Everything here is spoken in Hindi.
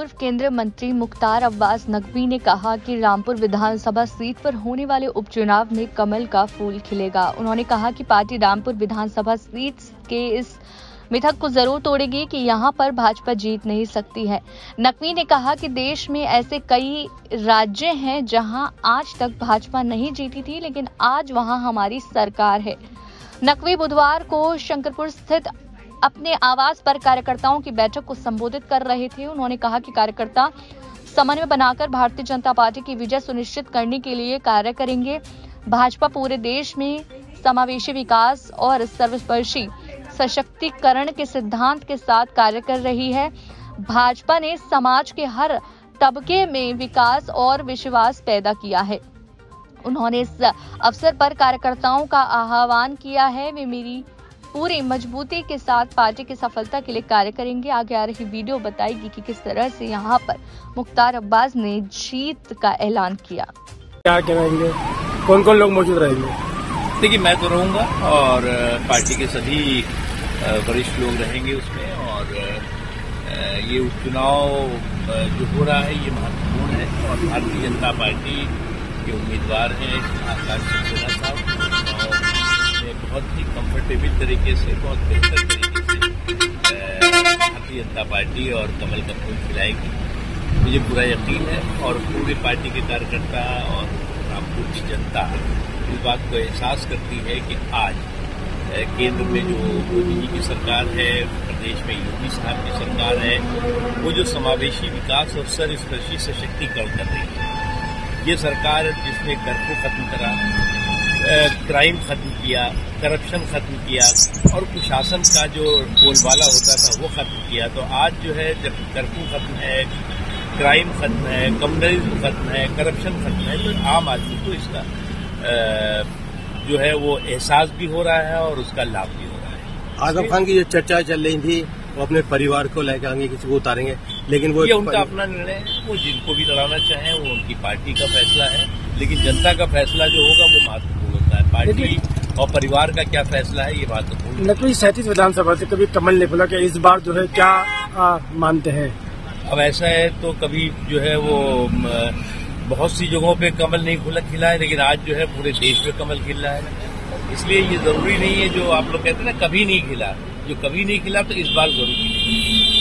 पूर्व केंद्रीय मंत्री मुख्तार अब्बास नकवी ने कहा कि रामपुर विधानसभा सीट पर होने वाले उपचुनाव में कमल का फूल खिलेगा। उन्होंने कहा कि पार्टी रामपुर विधानसभा सीट के इस मिथक को जरूर तोड़ेगी कि यहां पर भाजपा जीत नहीं सकती है। नकवी ने कहा कि देश में ऐसे कई राज्य हैं जहां आज तक भाजपा नहीं जीती थी, लेकिन आज वहां हमारी सरकार है। नकवी बुधवार को शंकरपुर स्थित अपने आवास पर कार्यकर्ताओं की बैठक को संबोधित कर रहे थे। उन्होंने कहा कि कार्यकर्ता समन्वय बनाकर भारतीय जनता पार्टी की विजय सुनिश्चित करने के लिए कार्य करेंगे। भाजपा पूरे देश में समावेशी विकास और सर्वस्पर्शी सशक्तिकरण के सिद्धांत के साथ कार्य कर रही है। भाजपा ने समाज के हर तबके में विकास और विश्वास पैदा किया है। उन्होंने इस अवसर पर कार्यकर्ताओं का आह्वान किया है वे मेरी पूरी मजबूती के साथ पार्टी की सफलता के लिए कार्य करेंगे। आगे आ रही वीडियो बताएगी कि किस तरह से यहां पर मुख्तार अब्बास ने जीत का ऐलान किया। क्या करेंगे, कौन कौन लोग मौजूद रहेंगे? देखिए, मैं तो रहूंगा और पार्टी के सभी वरिष्ठ लोग रहेंगे उसमें। और ये उपचुनाव जो हो रहा है ये महत्वपूर्ण है और भारतीय जनता पार्टी के उम्मीदवार हैं आकाश सक्सेना साहब बहुत ही कंफर्टेबल तरीके से, बहुत बेहतर तरीके से भारतीय जनता पार्टी और कमल का फूल खिलाएगी। मुझे पूरा यकीन है और पूरी पार्टी के कार्यकर्ता और रामपुर की जनता इस बात को एहसास करती है कि आज केंद्र में जो मोदी जी की सरकार है, प्रदेश में योगी साहब की सरकार है, वो जो समावेशी विकास और सर्वस्पर्शी सशक्तिकरण कर रही है। ये सरकार जिसने कर्फ्यू खत्म करा, क्राइम खत्म किया, करप्शन खत्म किया और कुशासन का जो बोलबाला होता था वो खत्म किया। तो आज जो है जब कर्फ्यू खत्म है, क्राइम खत्म है, कम्युनलिज्म खत्म है, करप्शन खत्म है, तो आम आदमी को इसका जो है वो एहसास भी हो रहा है और उसका लाभ भी हो रहा है। आजम खान की जो चर्चा चल रही थी वो अपने परिवार को लेकर आगे किसी को उतारेंगे, लेकिन वो ये उनका अपना निर्णय है। वो जिनको भी लड़ाना चाहें वो उनकी पार्टी का फैसला है, लेकिन जनता का फैसला जो होगा वो महत्वपूर्ण होता है। पार्टी और परिवार का क्या फैसला है ये महत्वपूर्ण। नकवी 37 विधानसभा से कभी कमल ने बोला कि इस बार जो है क्या मानते हैं? अब ऐसा है तो कभी जो है वो बहुत सी जगहों पे कमल नहीं खिला है, लेकिन आज जो है पूरे देश में कमल खिल रहा है। इसलिए ये जरूरी नहीं है जो आप लोग कहते हैं ना कभी नहीं खिला, जो कभी नहीं खिला तो इस बार जरूर खिलेगा।